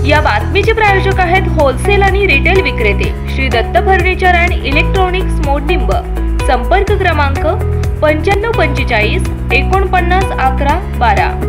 या बातमीचे प्रायोजक आहेत होलसेल आणि रिटेल विक्रेते Shri Datt furniture and electronics Modnimb. संपर्क क्रमांक 9545 49 11 12।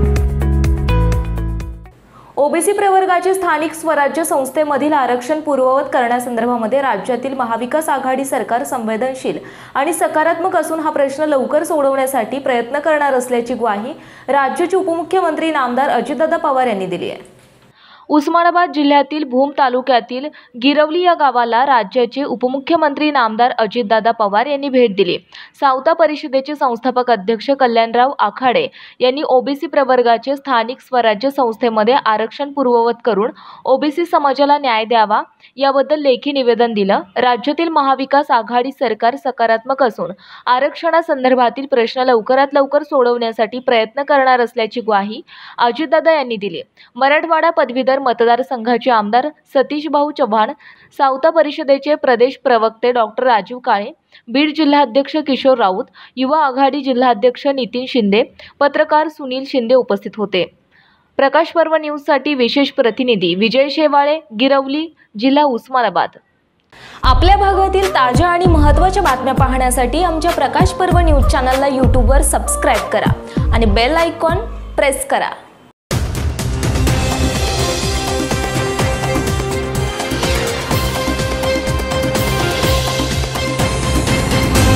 ओबीसी प्रवर्गाचे स्थानिक स्वराज्य संस्थेमधील आरक्षण पूर्ववत करण्यासंदर्भामध्ये राज्यातील महाविकास आघाडी सरकार संवेदनशील आणि सकारात्मक असून हा प्रश्न लवकर सोडवण्यासाठी प्रयत्न करणार असल्याची ग्वाही राज्याचे उपमुख्यमंत्री नामदार अजितदादा पवार यांनी दिली आहे। उस्मानाबाद जिल्ह्यातील भूम तालुक्यातील गिरवली या गावाला राज्याचे उपमुख्यमंत्री नामदार अजितदादा पवार यांनी भेट दिली। सावता परिषदेचे संस्थापक अध्यक्ष कल्याणराव आखाडे यांनी ओबीसी प्रवर्गाचे स्थानिक स्वराज्य संस्थेमध्ये आरक्षण पूर्ववत करून ओबीसी समाजाला न्याय द्यावा याबद्दल लेखी निवेदन दिलं। राज्यातील महाविकास आघाडी सरकार सकारात्मक असून आरक्षणासंदर्भातील प्रश्न लवकरात लवकर सोडवण्यासाठी प्रयत्न करणार असल्याची ग्वाही अजितदादा यांनी दिली। मराठवाडा पदवीधर मतदारसंघाचे आमदार सतीश भाऊ चव्हाण, सावता परिषदेचे प्रदेश प्रवक्ते डॉक्टर राजीव काळे, बीड जिल्हाध्यक्ष किशोर राऊत, युवा आघाडी जिल्हाध्यक्ष नितीन शिंदे, पत्रकार सुनील शिंदे उपस्थित होते। प्रकाश पर्व न्यूजसाठी विशेष प्रतिनिधी विजय शेवाळे, गिरवली, जिल्हा उस्मानाबाद। आपल्या भागातील ताज्या आणि महत्त्वाच्या बातम्या पाहण्यासाठी आमच्या प्रकाश पर्व न्यूज चॅनलला यूट्यूबवर सबस्क्राइब करा आणि बेल आयकॉन प्रेस करा।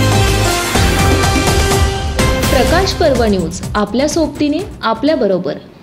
प्रकाश पर्व न्यूज, आपल्या सोबतीने आपल्या बरोबर।